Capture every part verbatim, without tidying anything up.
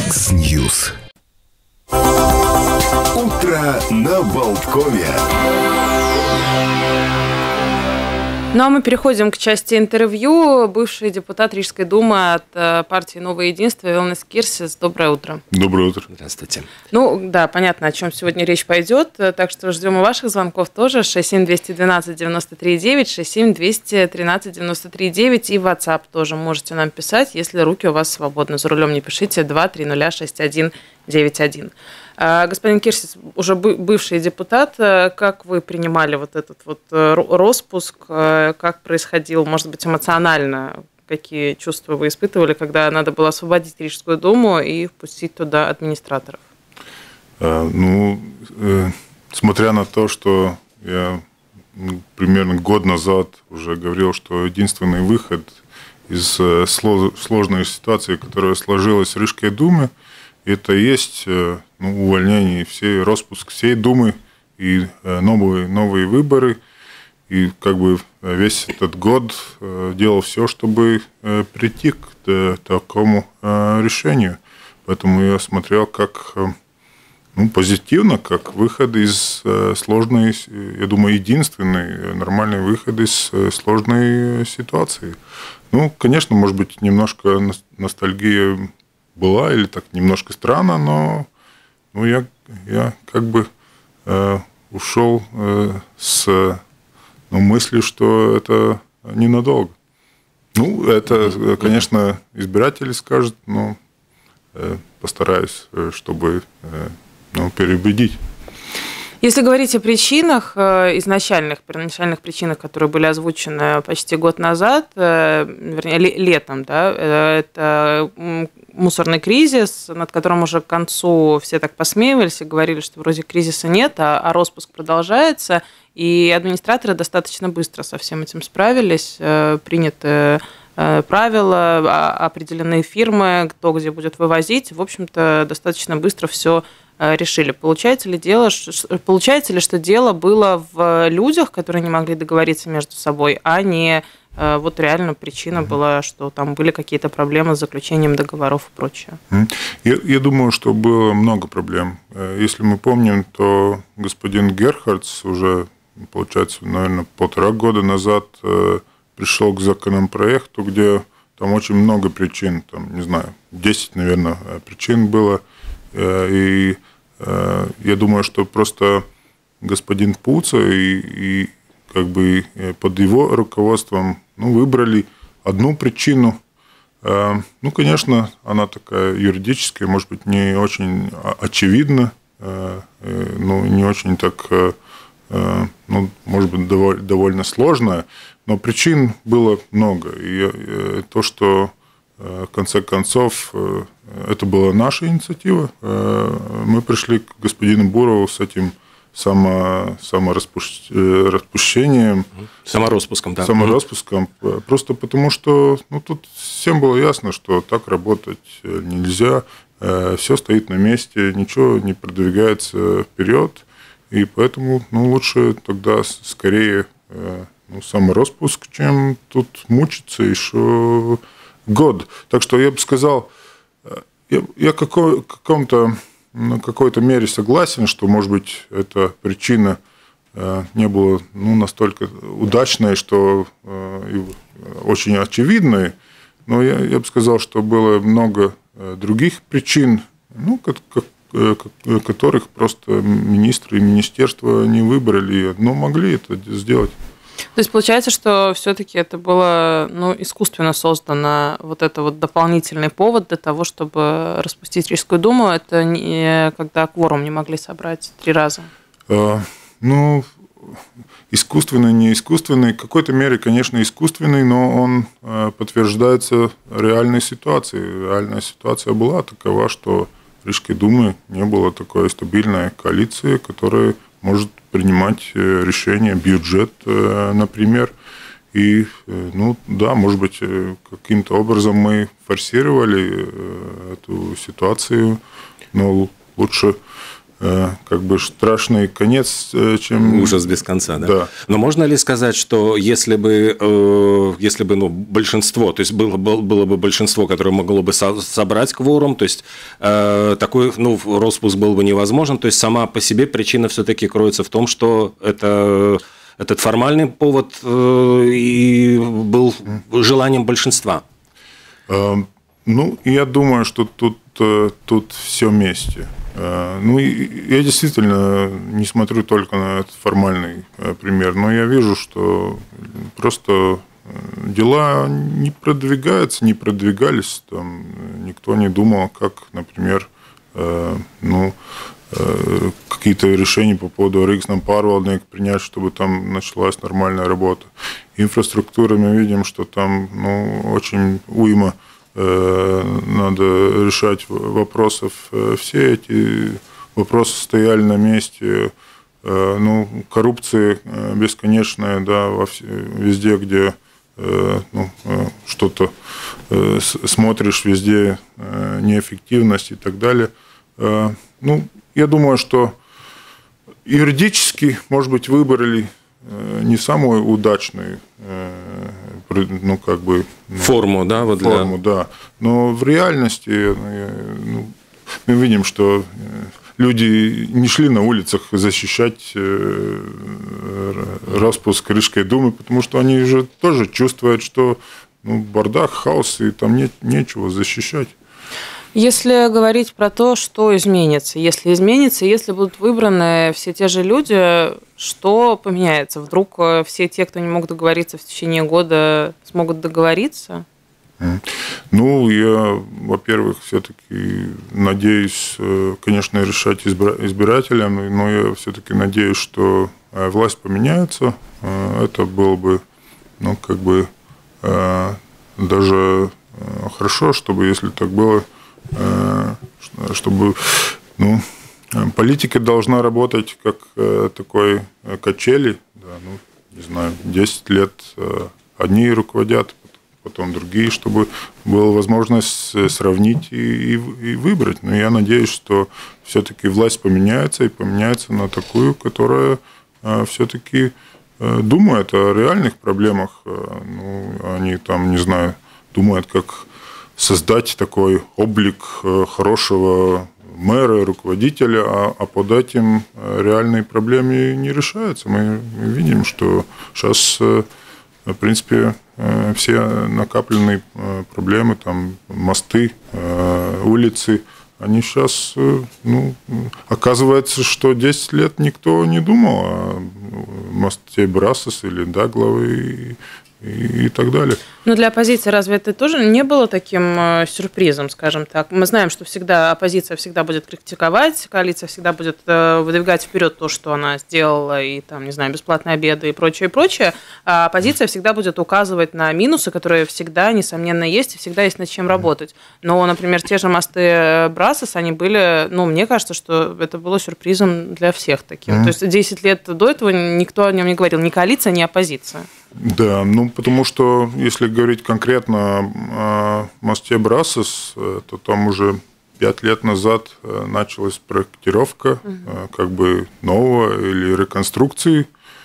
X-News. Утро на Болткове. Ну а мы переходим к части интервью. Бывший депутат Рижской думы от партии «Новое единство» Вилнис Кирсис. Доброе утро. Доброе утро. Здравствуйте. Ну да, понятно, о чем сегодня речь пойдет, так что ждем и ваших звонков тоже. шесть семь двести двенадцать девяносто три девять, шесть семь двести тринадцать девяносто три девять и в WhatsApp тоже можете нам писать, если руки у вас свободны. За рулем не пишите, два три ноль шесть один девять один. Господин Кирсис, уже бывший депутат, как вы принимали вот этот вот роспуск, как происходил, может быть, эмоционально, какие чувства вы испытывали, когда надо было освободить Рижскую думу и впустить туда администраторов? Ну, смотря на то, что я примерно год назад уже говорил, что единственный выход из сложной ситуации, которая сложилась в Рижской думе, это и есть ну, увольнение, всей, распуск всей Думы и новые, новые выборы. И как бы весь этот год делал все, чтобы прийти к такому решению. Поэтому я смотрел как ну, позитивно, как выход из сложной, я думаю, единственный нормальный выход из сложной ситуации. Ну, конечно, может быть, немножко ностальгия была, или так немножко странно, но ну, я, я как бы э, ушел э, с ну, мыслью, что это ненадолго. Ну, это, конечно, избиратели скажут, но э, постараюсь, чтобы э, ну, переубедить. Если говорить о причинах, изначальных, первоначальных причинах, которые были озвучены почти год назад, вернее, летом, да, это мусорный кризис, над которым уже к концу все так посмеивались и говорили, что вроде кризиса нет, а, а распуск продолжается, и администраторы достаточно быстро со всем этим справились, приняты правила, определенные фирмы, кто где будет вывозить, в общем-то, достаточно быстро все решили. Получается ли, дело, получается ли, что дело было в людях, которые не могли договориться между собой, а не вот реально причина была, что там были какие-то проблемы с заключением договоров и прочее? Я, я думаю, что было много проблем. Если мы помним, то господин Герхардс уже, получается, наверное, полтора года назад пришел к законопроекту, где там очень много причин, там, не знаю, десять, наверное, причин было, и я думаю, что просто господин Пуца и, и как бы под его руководством ну, выбрали одну причину. Ну, конечно, она такая юридическая, может быть, не очень очевидна, но не очень так, ну, может быть, довольно сложная, но причин было много. И то, что в конце концов, это была наша инициатива. Мы пришли к господину Бурову с этим само, самораспущением. Самороспуском, да. Самороспуском. Просто потому, что ну, тут всем было ясно, что так работать нельзя. Все стоит на месте, ничего не продвигается вперед. И поэтому ну, лучше тогда скорее ну, самороспуск, чем тут мучиться еще год. Так что я бы сказал, я, я какой, каком-то, на какой-то мере согласен, что, может быть, эта причина не была ну, настолько удачной, что э, очень очевидной, но я, я бы сказал, что было много других причин, ну, как, как, которых просто министры и министерства не выбрали, но могли это сделать. То есть получается, что все-таки это было ну, искусственно создано, вот это вот дополнительный повод для того, чтобы распустить Рижскую думу, это не когда кворум не могли собрать три раза? А, ну, искусственный, не искусственный, в какой-то мере, конечно, искусственный, но он подтверждается реальной ситуацией. Реальная ситуация была такова, что в Рижской думе не было такой стабильной коалиции, которая может принимать решения, бюджет, например. И, ну, да, может быть, каким-то образом мы форсировали эту ситуацию, но лучше как бы страшный конец, чем... Ужас без конца, да? Да. Но можно ли сказать, что если бы, если бы ну, большинство, то есть было, было бы большинство, которое могло бы собрать кворум, то есть такой ну, распуск был бы невозможен, то есть сама по себе причина все-таки кроется в том, что это... Этот формальный повод и был желанием большинства. Ну, я думаю, что тут, тут все вместе. Ну, я действительно не смотрю только на этот формальный пример, но я вижу, что просто дела не продвигаются, не продвигались. Там никто не думал, как, например, ну, какие-то решения по поводу Рīgas pārvaldnieku принять, чтобы там началась нормальная работа. Инфраструктура, мы видим, что там ну, очень уйма э, надо решать вопросов. Все эти вопросы стояли на месте. Э, ну, коррупция бесконечная, да, во все, везде, где э, ну, что-то э, смотришь, везде э, неэффективность и так далее. Э, ну, я думаю, что юридически, может быть, выбрали не самую удачную, ну, как бы... Форму, да? Вот форму, для... да. Но в реальности ну, мы видим, что люди не шли на улицах защищать распуск Рижской думы, потому что они же тоже чувствуют, что ну, бардак, хаос, и там нет, нечего защищать. Если говорить про то, что изменится, если изменится, если будут выбраны все те же люди, что поменяется? Вдруг все те, кто не мог договориться в течение года, смогут договориться? Ну, я, во-первых, все-таки надеюсь, конечно, решать избирателям, но я все-таки надеюсь, что власть поменяется. Это было бы, ну, как бы, даже хорошо, чтобы, если так было, чтобы ну, политика должна работать как такой качели, да, ну, не знаю, десять лет одни руководят, потом другие, чтобы была возможность сравнить и, и выбрать. Но я надеюсь, что все-таки власть поменяется и поменяется на такую, которая все-таки думает о реальных проблемах. Ну, они там, не знаю, думают, как создать такой облик хорошего мэра, руководителя, а, а под этим реальные проблемы не решаются. Мы, мы видим, что сейчас, в принципе, все накопленные проблемы, там, мосты, улицы, они сейчас, ну, оказывается, что десять лет никто не думал о мосте Брасос или Даглавы и, и так далее. Но для оппозиции разве это тоже не было таким сюрпризом, скажем так? Мы знаем, что всегда оппозиция всегда будет критиковать, коалиция всегда будет выдвигать вперед то, что она сделала, и там, не знаю, бесплатные обеды и прочее, и прочее. А оппозиция всегда будет указывать на минусы, которые всегда, несомненно, есть, и всегда есть над чем работать. Но, например, те же мосты Брасос, они были, ну, мне кажется, что это было сюрпризом для всех таким. Mm-hmm. То есть десять лет до этого никто о нем не говорил, ни коалиция, ни оппозиция. Да, ну, потому что, если говорить конкретно о мосте Брасос, то там уже пять лет назад началась проектировка угу. как бы нового или реконструкции.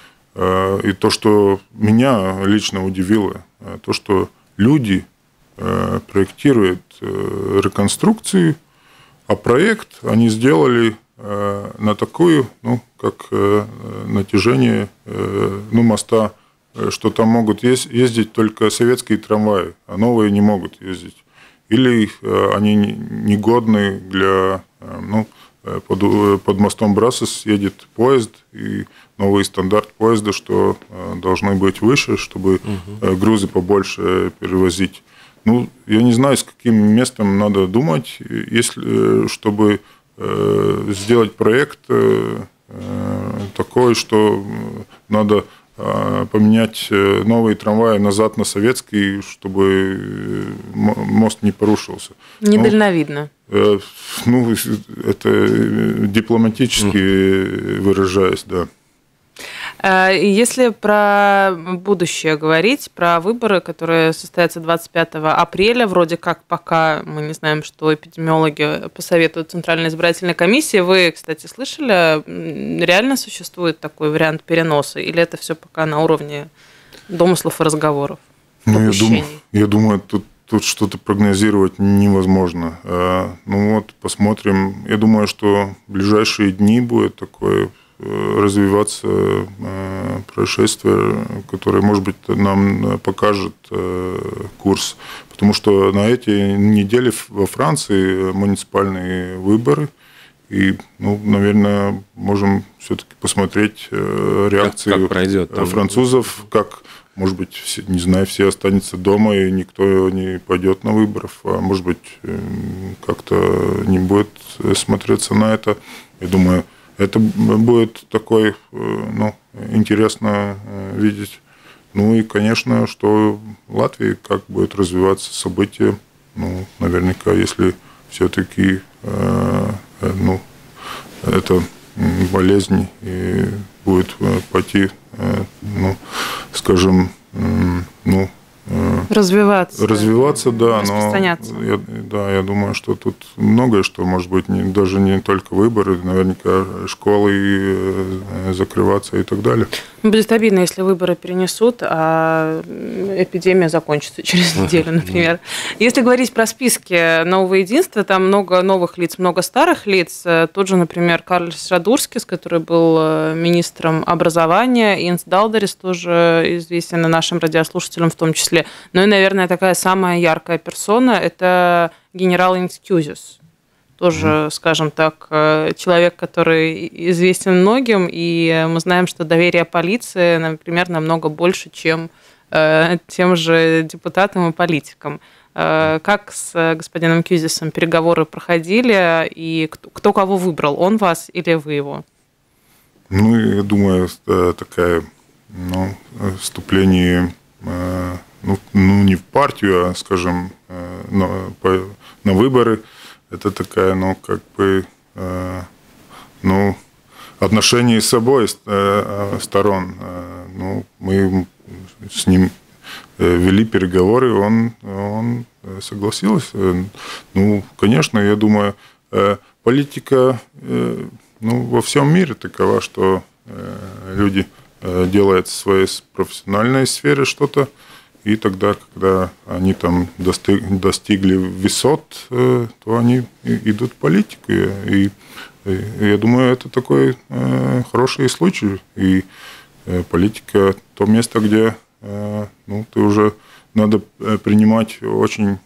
И то, что меня лично удивило, то, что люди проектируют реконструкции, а проект они сделали на такую, ну, как натяжение ну, моста, что там могут ездить только советские трамваи, а новые не могут ездить. Или они негодны для... Ну, под, под мостом Брасос едет поезд, и новый стандарт поезда, что должны быть выше, чтобы угу. грузы побольше перевозить. Ну, я не знаю, с каким местом надо думать, если, чтобы сделать проект такой, что надо... поменять новые трамваи назад на советский, чтобы мост не порушился. Недальновидно. Ну, ну это дипломатически mm. выражаясь, да. Если про будущее говорить, про выборы, которые состоятся двадцать пятого апреля, вроде как пока мы не знаем, что эпидемиологи посоветуют Центральной избирательной комиссии. Вы, кстати, слышали, реально существует такой вариант переноса, или это все пока на уровне домыслов и разговоров? Ну, я думаю, я думаю, тут Тут что-то прогнозировать невозможно. Ну вот, посмотрим. Я думаю, что в ближайшие дни будет такое развиваться происшествие, которое, может быть, нам покажет курс. Потому что на эти недели во Франции муниципальные выборы. И, ну, наверное, можем все-таки посмотреть реакцию как, как пройдет, там... французов, как... Может быть, все, не знаю, все останутся дома, и никто не пойдет на выборы, а может быть, как-то не будет смотреться на это. Я думаю, это будет такой, ну, интересно видеть. Ну и, конечно, что в Латвии, как будет развиваться события, ну, наверняка, если все-таки, ну, это болезнь и будет пойти, ну, скажем, ну, развиваться. Развиваться, да, но я, да, я думаю, что тут многое, что может быть не, даже не только выборы, наверняка школы закрываться и так далее. Будет обидно, если выборы перенесут, а эпидемия закончится через неделю, например. Если говорить про списки Нового единства, там много новых лиц, много старых лиц. Тот же, например, Карлис Радурскис, который был министром образования, Инс Далдерис, тоже известен нашим радиослушателям в том числе. Ну и, наверное, такая самая яркая персона – это генерал Инс Кюзис. Тоже, mm-hmm. скажем так, человек, который известен многим, и мы знаем, что доверие полиции, например, намного больше, чем тем же депутатам и политикам. Как с господином Кюзисом переговоры проходили, и кто кого выбрал, он вас или вы его? Ну, я думаю, такое, ну, вступление, ну, ну, не в партию, а, скажем, на, на выборы. Это такая, ну, как бы, э, ну, отношение с собой э, сторон. Э, ну, мы с ним вели переговоры, он, он согласился. Ну, конечно, я думаю, э, политика, э, ну, во всем мире такова, что э, люди э, делают в своей профессиональной сфере что-то. И тогда, когда они там достиг, достигли высот, то они идут в политику. И, и я думаю, это такой хороший случай. И политика – то место, где, ну, ты уже надо принимать очень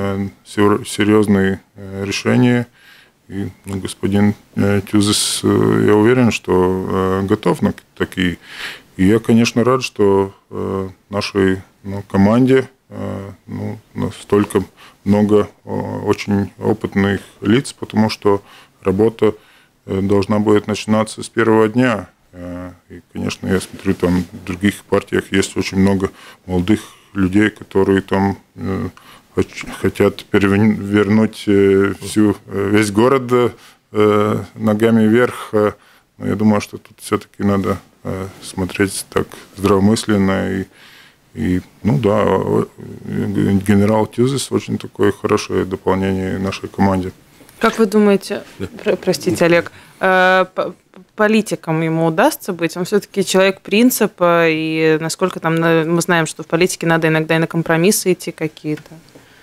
серьезные решения. И, ну, господин Кюзис, я уверен, что готов на такие. И я, конечно, рад, что нашей, ну, команде, ну, столько много очень опытных лиц, потому что работа должна будет начинаться с первого дня. И, конечно, я смотрю, там в других партиях есть очень много молодых людей, которые там хотят перевернуть всю, весь город ногами вверх. Но я думаю, что тут все-таки надо смотреть так здравомысленно. И, и, ну да, генерал Кюзис очень такое хорошее дополнение нашей команде. Как вы думаете, да. Простите, Олег, политиком ему удастся быть? Он все-таки человек принципа, и насколько там, мы знаем, что в политике надо иногда и на компромиссы идти какие-то.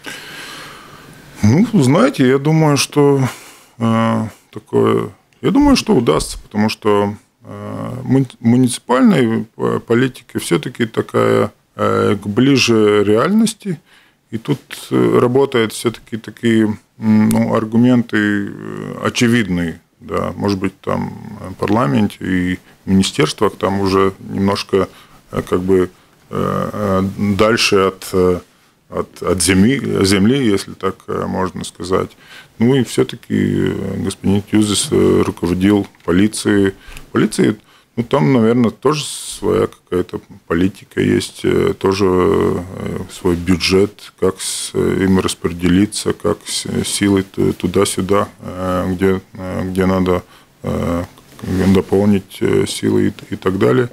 Ну, знаете, я думаю, что э, такое, я думаю, что удастся, потому что э, муниципальная политика все-таки такая э, ближе реальности, и тут работают все-таки такие, ну, аргументы очевидные, да, может быть, там в парламенте и в министерствах там уже немножко как бы э, дальше от От, от земли, земли, если так можно сказать. Ну и все-таки господин Кюзис руководил полицией. Полицией, ну там, наверное, тоже своя какая-то политика есть, тоже свой бюджет, как им распределиться, как силы туда-сюда, где, где надо дополнить силы и, и так далее.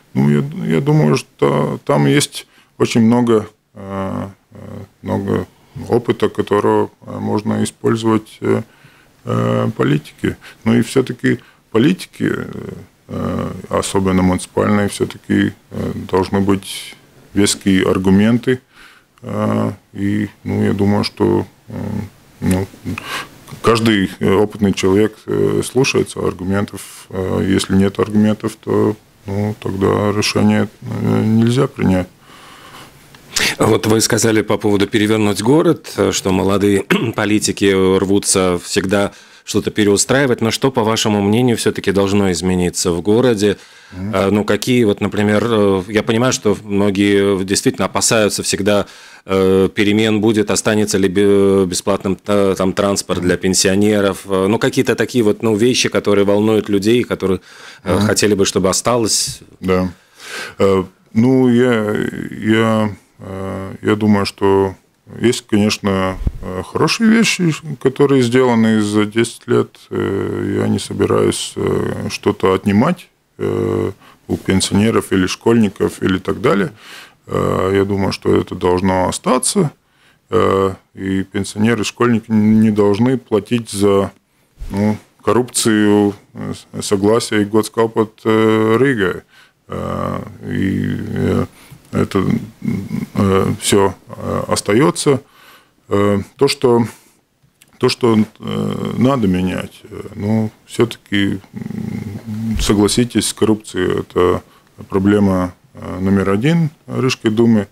ну, я, я думаю, что там есть очень много, много опыта, которого можно использовать политики. Ну и все-таки политики, особенно муниципальные, все-таки должны быть веские аргументы. И ну, я думаю, что ну, каждый опытный человек слушается аргументов. Если нет аргументов, то ну, тогда решение нельзя принять. Вот вы сказали по поводу перевернуть город, что молодые политики рвутся всегда что-то переустраивать, но что, по вашему мнению, все-таки должно измениться в городе? Mm-hmm. Ну, какие, вот, например, я понимаю, что многие действительно опасаются всегда перемен, будет, останется ли бесплатным там транспорт для пенсионеров, ну, какие-то такие вот, ну, вещи, которые волнуют людей, которые mm-hmm. хотели бы, чтобы осталось. Да. Ну, я, я, я думаю, что есть, конечно, хорошие вещи, которые сделаны за десять лет. Я не собираюсь что-то отнимать у пенсионеров или школьников или так далее. Я думаю, что это должно остаться. И пенсионеры, школьники не должны платить за ну, коррупцию, согласие и Godskapot Рīgai. И это все остается. То, что, то, что надо менять, ну, все-таки, согласитесь, с коррупцией – это проблема номер один Рижской думы.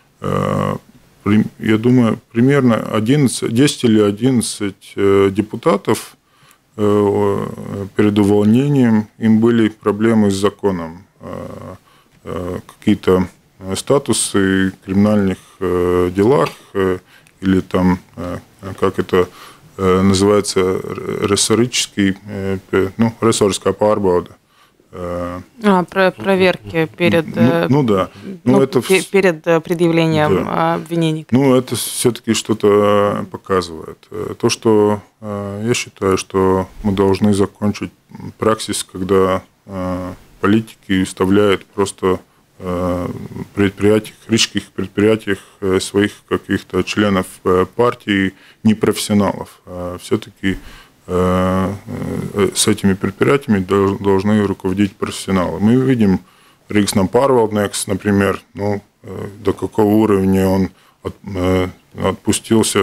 Я думаю, примерно одиннадцать, десять или одиннадцать депутатов перед увольнением, им были проблемы с законом. Какие-то статусы в криминальных делах или там, как это называется, ресорический, ну, ресорская pārbauda. А, про проверки перед, ну, ну да, ну, ну, это перед предъявлением да. обвинений. Ну, это все-таки что-то показывает. То, что я считаю, что мы должны закончить праксис, когда политики вставляют просто предприятиях, рижских предприятиях своих каких-то членов партии непрофессионалов. Все-таки с этими предприятиями должны руководить профессионалы. Мы видим Рīgas pārvaldnieks, например, ну, до какого уровня он от, отпустился,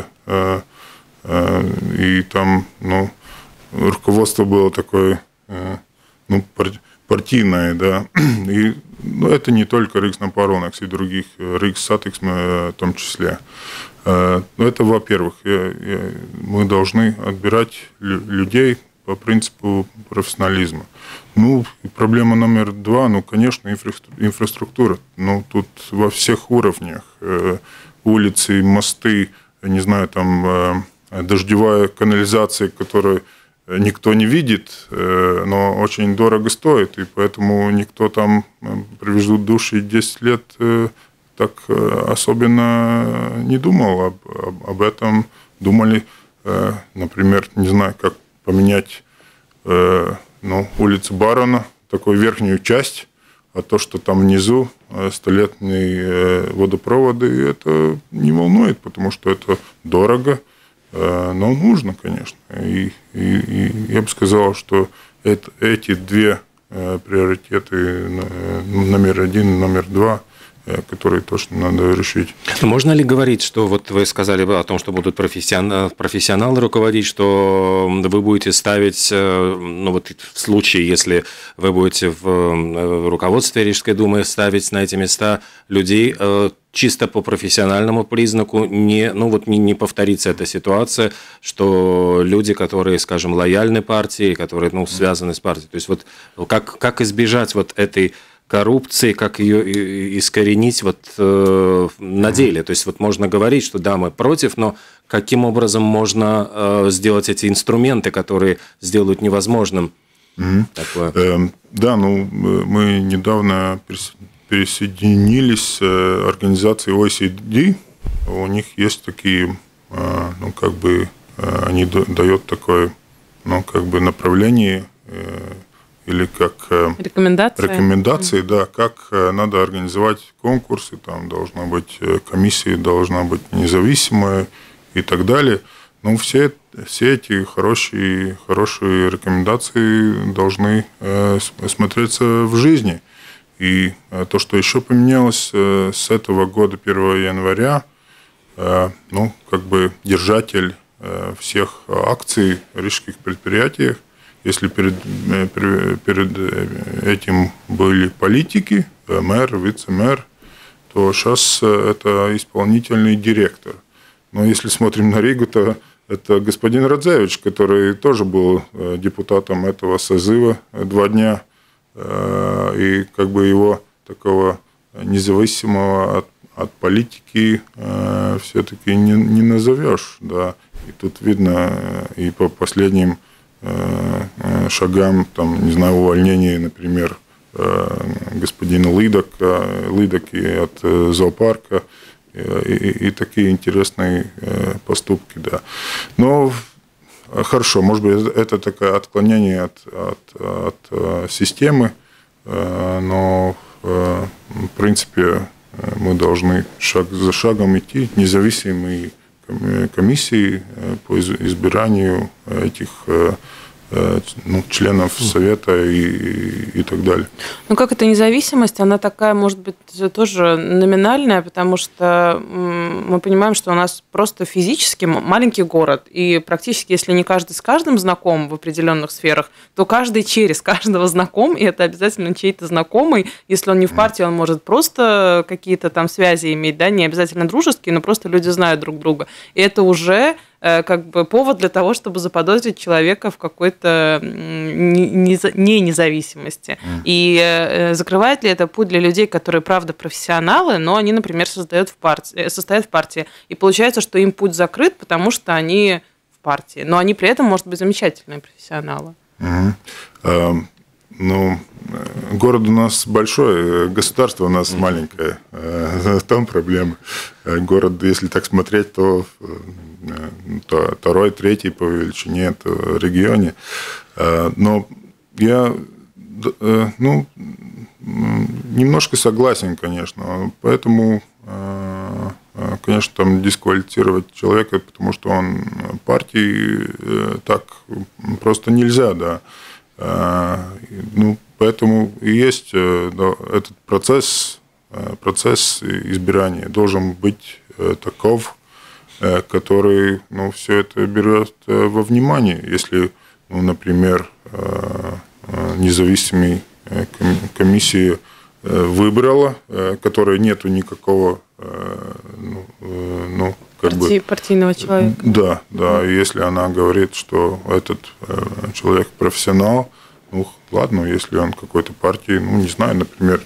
и там ну, руководство было такое ну, партийное, да, и ну, это не только Рīgas pārvaldnieks, и других, Рīgas Satiksme в том числе. Это, во-первых, мы должны отбирать людей по принципу профессионализма. Ну, проблема номер два, ну, конечно, инфраструктура. Ну, тут во всех уровнях. Улицы, мосты, не знаю, там дождевая канализация, которую никто не видит, но очень дорого стоит, и поэтому никто там привезут души десять лет так особенно не думал об, об, об этом. Думали, например, не знаю, как поменять ну, улицу Барона, такую верхнюю часть, а то, что там внизу столетние водопроводы, это не волнует, потому что это дорого, но нужно, конечно. И, и, и я бы сказал, что это, эти две приоритеты, номер один и номер два, которые точно надо решить. Можно ли говорить, что вот вы сказали о том, что будут профессионалы, профессионалы руководить, что вы будете ставить, ну вот в случае, если вы будете в руководстве Рижской думы ставить на эти места людей чисто по профессиональному признаку, не, ну вот не, не повторится эта ситуация, что люди, которые, скажем, лояльны партии, которые ну, связаны с партией, то есть вот как, как избежать вот этой коррупции, как ее искоренить вот, э, на деле. То есть вот можно говорить, что да, мы против, но каким образом можно э, сделать эти инструменты, которые сделают невозможным mm-hmm. такое? Э, да, ну мы недавно присоединились к организации о и си ди. У них есть такие, э, ну как бы, э, они дают такое, ну как бы направление. Э, или как рекомендации, рекомендации да, как надо организовать конкурсы, там должна быть комиссия, должна быть независимая и так далее. Но все, все эти хорошие, хорошие рекомендации должны смотреться в жизни. И то, что еще поменялось с этого года, первого января, ну, как бы держатель всех акций в рижских предприятиях, если перед, перед этим были политики, мэр, вице-мэр, то сейчас это исполнительный директор. Но если смотрим на Ригу, то это господин Радзевич, который тоже был депутатом этого созыва два дня, и как бы его такого независимого от, от политики все-таки не, не назовешь, да. И тут видно и по последним шагам, там, не знаю, увольнения, например, господина Лыдака, Лыдаки от зоопарка, и, и, и такие интересные поступки, да. Но хорошо, может быть, это такое отклонение от, от, от системы, но в принципе мы должны шаг за шагом идти, независимые комиссии по избиранию этих ну, членов совета и, и, и так далее. Ну, как эта независимость, она такая, может быть, тоже номинальная, потому что мы понимаем, что у нас просто физически маленький город, и практически, если не каждый с каждым знаком в определенных сферах, то каждый через каждого знаком, и это обязательно чей-то знакомый. Если он не в партии, он может просто какие-то там связи иметь, да, не обязательно дружеские, но просто люди знают друг друга. И это уже как бы повод для того, чтобы заподозрить человека в какой-то не независимости. Mm. И закрывает ли это путь для людей, которые, правда, профессионалы, но они, например, создают в партии, состоят в партии. И получается, что им путь закрыт, потому что они в партии. Но они при этом, может быть, замечательные профессионалы. Mm-hmm. um... Ну, город у нас большой, государство у нас маленькое. В том проблема. Город, если так смотреть, то, то второй, третий по величине в регионе. Но я ну, немножко согласен, конечно. Поэтому, конечно, там дисквалифицировать человека, потому что он партии, так просто нельзя, да. Ну, поэтому и есть да, этот процесс, процесс избирания должен быть таков, который ну, все это берет во внимание. Если, ну, например, независимая комиссия выбрала, которой нету никакого ну, ну, как Парти, бы, партийного человека. Да, да. И если она говорит, что этот человек профессионал, ну ладно, если он какой-то партии, ну не знаю, например,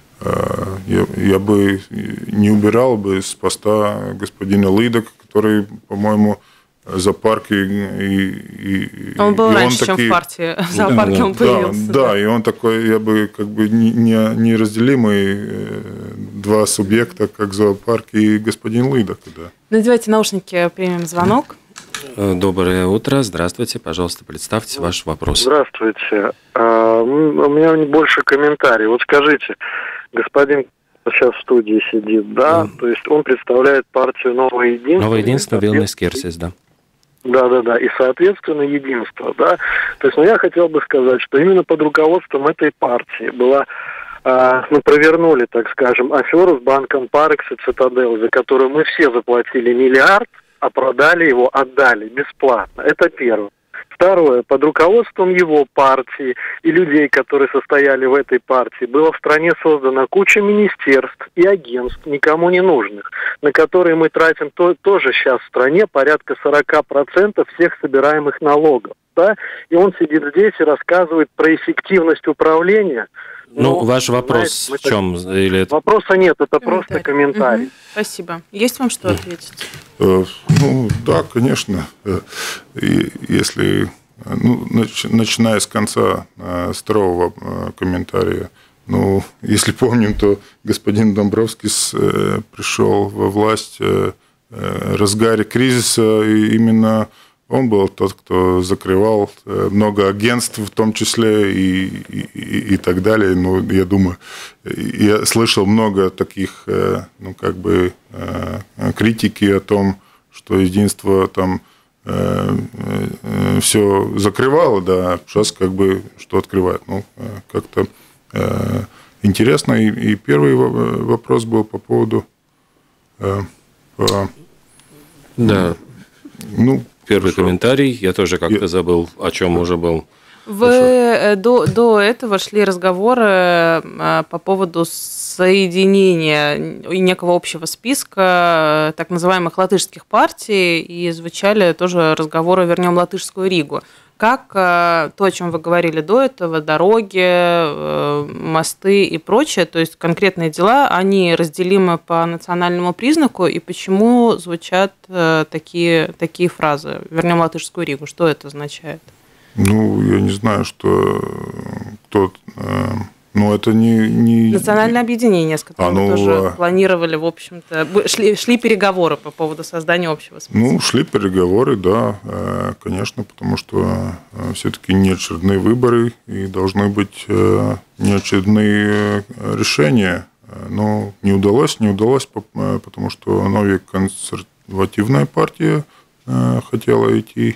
я, я бы не убирал бы с поста господина Лыдака, который, по-моему, за парки и, и он был и раньше, он чем таки, в партии, в зоопарке да, он появился. Да, да, да, и он такой, я бы как бы не, не, неразделимый два субъекта, как зоопарк и господин Лыдак. Да. Надевайте наушники, примем звонок. Доброе утро, здравствуйте, пожалуйста, представьте ваш вопрос. Здравствуйте, у меня больше комментарий. Вот скажите, господин сейчас в студии сидит, да, mm. то есть он представляет партию «Новое единство». «Новое единство», Вилнис Керсис, да. Да-да-да, и, соответственно, единство, да. То есть, ну, я хотел бы сказать, что именно под руководством этой партии была, э, ну, провернули, так скажем, аферу с банком Парекс и Цитадель, за которую мы все заплатили миллиард, а продали его, отдали бесплатно. Это первое. Второе, под руководством его партии и людей, которые состояли в этой партии, была в стране создана куча министерств и агентств, никому не нужных, на которые мы тратим то, тоже сейчас в стране порядка сорок процентов всех собираемых налогов. Да? И он сидит здесь и рассказывает про эффективность управления. Ну, ну ваш вопрос знаете, в чем? Так... Или это... Вопроса нет, это комментарий. Просто комментарий. Угу. Спасибо. Есть вам что ответить? Ну, да, конечно. И если, ну, начиная с конца второго комментария, ну, если помним, то господин Домбровскис пришел во власть в разгаре кризиса, и именно он был тот, кто закрывал много агентств, в том числе и, и, и так далее. Ну, я думаю, я слышал много таких, ну, как бы, критики о том, что единство там все закрывало, да, сейчас как бы что открывает. Ну, как-то интересно. И, и первый вопрос был по поводу... По, да. Ну, Первый хорошо. комментарий. Я тоже как-то забыл, о чем уже был. Вы до, до этого шли разговоры по поводу соединения некого общего списка так называемых латышских партий, и звучали тоже разговоры «Вернем Латышскую Ригу». Как то, о чем вы говорили до этого, дороги, мосты и прочее, то есть конкретные дела, они разделимы по национальному признаку, и почему звучат такие, такие фразы «Вернем Латышскую Ригу»? Что это означает? Ну, я не знаю, что кто... Ну, это не... не... Национальное объединение, с которым а, ну, мы тоже планировали, в общем-то, шли, шли переговоры по поводу создания общего списка. Ну, шли переговоры, да, конечно, потому что все-таки неочередные выборы и должны быть неочередные решения. Но не удалось, не удалось, потому что новая консервативная партия хотела идти,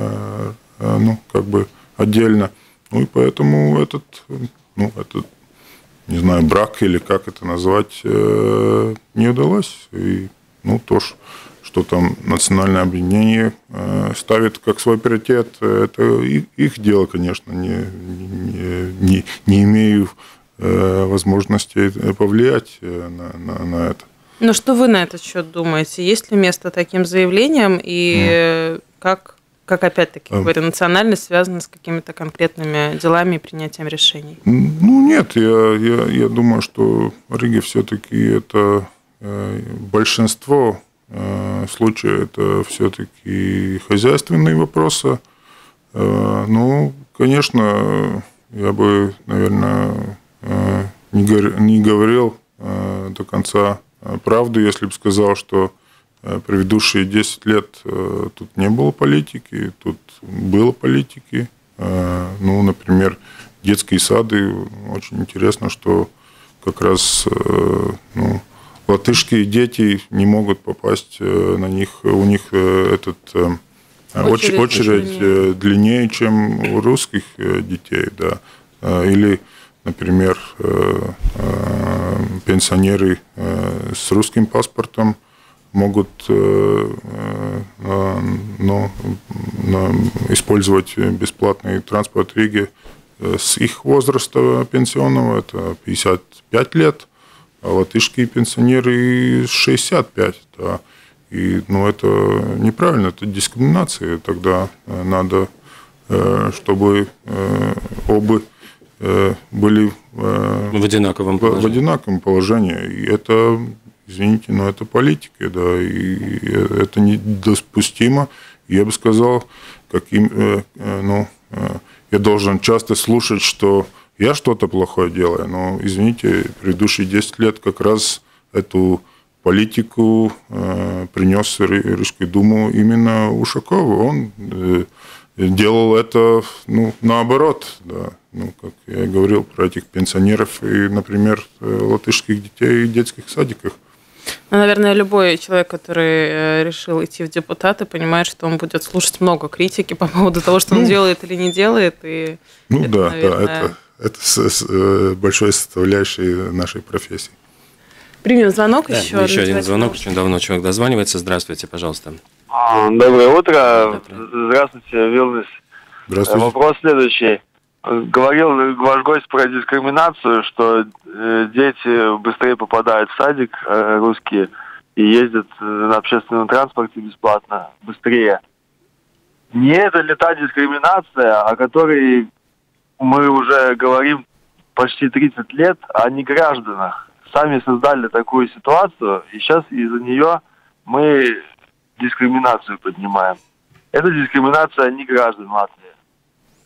ну, как бы отдельно. Ну, и поэтому этот... Ну, это, не знаю, брак или как это назвать, не удалось. И, ну, то, что там национальное объединение ставит как свой приоритет, это их дело, конечно. Не, не, не, не имею возможности повлиять на, на, на это. Ну, что вы на этот счет думаете? Есть ли место таким заявлениям? И mm. как... Как, опять-таки, говорю, национальность связана с какими-то конкретными делами и принятием решений? Ну, нет, я, я, я думаю, что в Риге все-таки это большинство случаев, это все-таки хозяйственные вопросы. Ну, конечно, я бы, наверное, не говорил до конца правду, если бы сказал, что предыдущие десять лет тут не было политики, тут было политики. Ну, например, детские сады. Очень интересно, что как раз ну, латышские дети не могут попасть на них. У них этот очередь, очередь длиннее. длиннее, чем у русских детей. Да. Или, например, пенсионеры с русским паспортом могут ну, использовать бесплатный транспорт в Риге с их возраста пенсионного, это пятьдесят пять лет, а латышские пенсионеры шестьдесят пять. Да. И ну, это неправильно, это дискриминация. Тогда надо, чтобы оба были в одинаковом положении. В одинаковом положении. И это... Извините, но это политика, да, и это недопустимо. Я бы сказал, каким, ну, я должен часто слушать, что я что-то плохое делаю, но, извините, предыдущие десять лет как раз эту политику принес в Рижскую думу именно Ушаков. Он делал это, ну, наоборот, да. Ну, как я говорил про этих пенсионеров и, например, латышских детей в детских садиках. Ну, наверное, любой человек, который решил идти в депутаты, понимает, что он будет слушать много критики по поводу того, что он ну, делает или не делает. И ну это, да, наверное... да, это, это с, с, большой составляющей нашей профессии. Примем звонок да, еще. Еще один звонок, очень давно человек дозванивается. Здравствуйте, пожалуйста. Доброе утро. Здравствуйте, Вилнюс. Здравствуйте. Вопрос следующий. Говорил ваш гость про дискриминацию, что дети быстрее попадают в садик, русские, и ездят на общественном транспорте бесплатно, быстрее. Не это ли та дискриминация, о которой мы уже говорим почти тридцать лет, о негражданах? Сами создали такую ситуацию, и сейчас из-за нее мы дискриминацию поднимаем. Это дискриминация неграждан Латвии.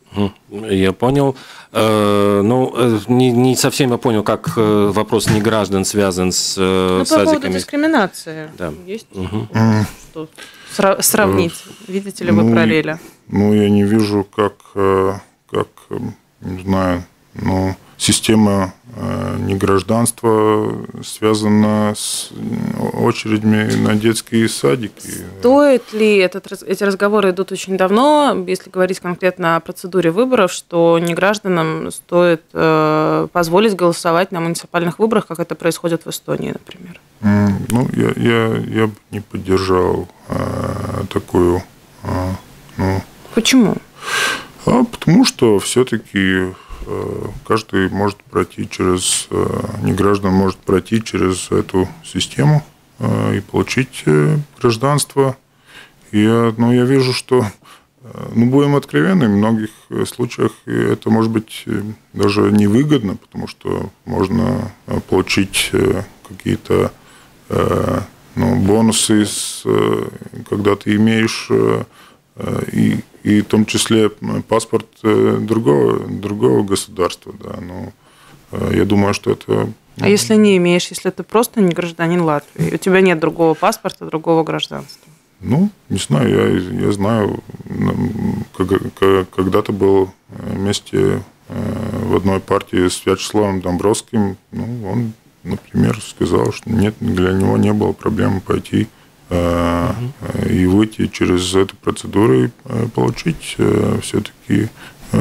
Я понял. Ну, не, не совсем я понял, как вопрос неграждан связан с ну, садиками. По поводу дискриминации. Да. Есть угу. что сравнить? Видите ли вы ну, параллели? Ну, я не вижу, как, как не знаю, ну, система негражданства связана с очередями на детские садики. Стоит ли, этот, эти разговоры идут очень давно, если говорить конкретно о процедуре выборов, что негражданам стоит э, позволить голосовать на муниципальных выборах, как это происходит в Эстонии, например? Ну, я, я, я бы не поддержал э, такую... Э, ну, Почему? А потому что все-таки каждый может пройти через, неграждан может пройти через эту систему и получить гражданство. И я, ну, я вижу, что, ну, будем откровенны, в многих случаях это может быть даже невыгодно, потому что можно получить какие-то, ну, бонусы, когда ты имеешь и И в том числе паспорт другого, другого государства. Да. Ну, я думаю, что это... Ну... А если не имеешь, если ты просто не гражданин Латвии, у тебя нет другого паспорта, другого гражданства? Ну, не знаю, я, я знаю, когда-то был вместе в одной партии с Вячеславом Домбровским, ну, он, например, сказал, что нет, для него не было проблем пойти и выйти через эту процедуру и получить все-таки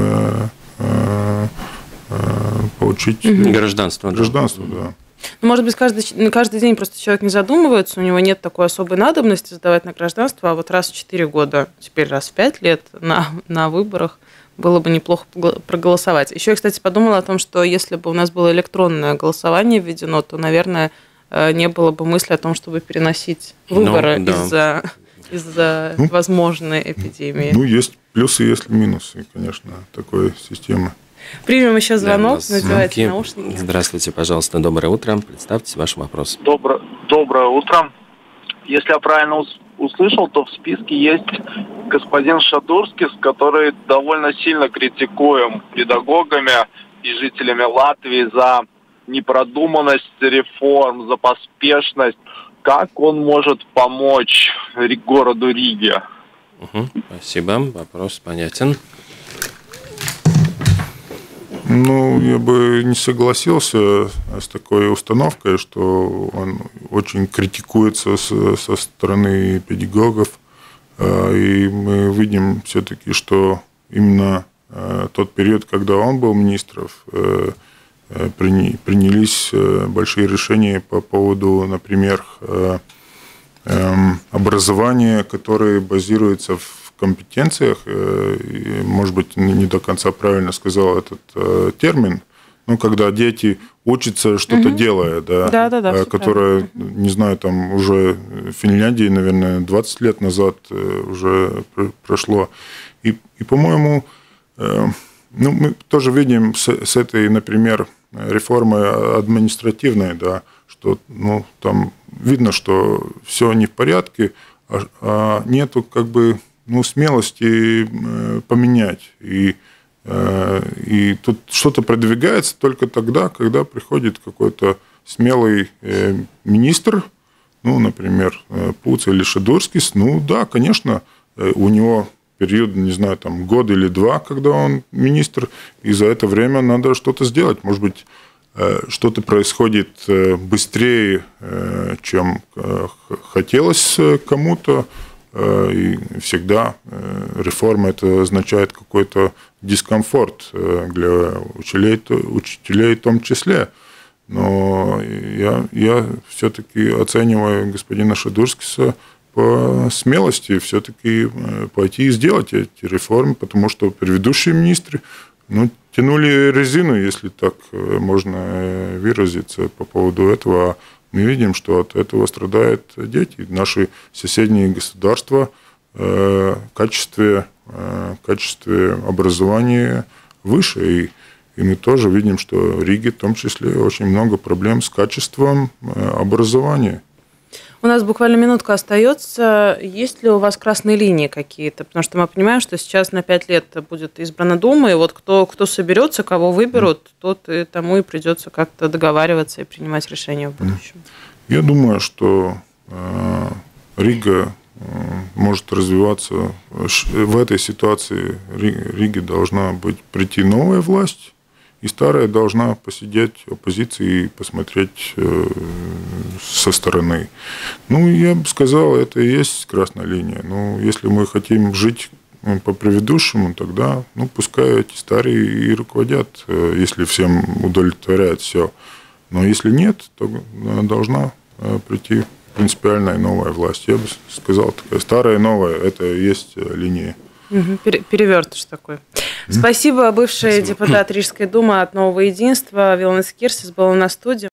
получить гражданство. Гражданство, да. да. Ну, может быть, каждый, каждый день просто человек не задумывается, у него нет такой особой надобности сдавать на гражданство, а вот раз в четыре года, теперь раз в пять лет на, на выборах было бы неплохо проголосовать. Еще я, кстати, подумала о том, что если бы у нас было электронное голосование введено, то, наверное, не было бы мысли о том, чтобы переносить выборы ну, да. из-за, из-за ну, возможной эпидемии. Ну, есть плюсы, есть минусы, конечно, такой системы. Примем еще звонок, да, надевайте наушники. Здравствуйте, пожалуйста, доброе утро. Представьте ваш вопрос. Добро, доброе утро. Если я правильно услышал, то в списке есть господин Шадурскис, который довольно сильно критикуем педагогами и жителями Латвии за непродуманность реформ, за поспешность. Как он может помочь городу Риге? Угу, спасибо, вопрос понятен. Ну, я бы не согласился с такой установкой, что он очень критикуется со стороны педагогов. И мы видим все-таки, что именно тот период, когда он был министром, принялись большие решения по поводу, например, образования, которое базируется в компетенциях. Может быть, не до конца правильно сказал этот термин, но когда дети учатся что-то угу. делая, да, да, да, да, которое, не знаю, там уже в Финляндии, наверное, двадцать лет назад уже прошло. И, и по-моему, ну, мы тоже видим с, с этой, например, реформы административной, да, что, ну, там видно, что все не в порядке, а, а нету как бы, ну, смелости поменять. И, и тут что-то продвигается только тогда, когда приходит какой-то смелый министр, ну, например, Пуц или Шадурскис. Ну, да, конечно, у него период, не знаю, там, год или два, когда он министр, и за это время надо что-то сделать. Может быть, что-то происходит быстрее, чем хотелось кому-то, и всегда реформа это означает какой-то дискомфорт для учителей, учителей в том числе. Но я, я все-таки оцениваю господина Шадурскиса по смелости все-таки пойти и сделать эти реформы, потому что предыдущие министры, ну, тянули резину, если так можно выразиться по поводу этого. Мы видим, что от этого страдают дети. Наши соседние государства в качестве, в качестве образования выше. И, и мы тоже видим, что в Риге в том числе очень много проблем с качеством образования. У нас буквально минутка остается. Есть ли у вас красные линии какие-то? Потому что мы понимаем, что сейчас на пять лет будет избрана Дума, и вот кто, кто соберется, кого выберут, mm. тот и тому и придется как-то договариваться и принимать решения в будущем. Я думаю, что э, Рига э, может развиваться. В этой ситуации Риге должна быть прийти новая власть, и старая должна посидеть в оппозиции и посмотреть э, со стороны. Ну, я бы сказал, это и есть красная линия. Ну, если мы хотим жить по предыдущему, тогда, ну, пускай эти старые и руководят, э, если всем удовлетворяет все. Но если нет, то должна э, прийти принципиальная новая власть. Я бы сказал, такая старая и новая, это и есть линия. Перевертыш такой. Mm-hmm. Спасибо. Бывший Спасибо. депутат Рижской думы от Нового единства Вилнис Кирсис был на студии.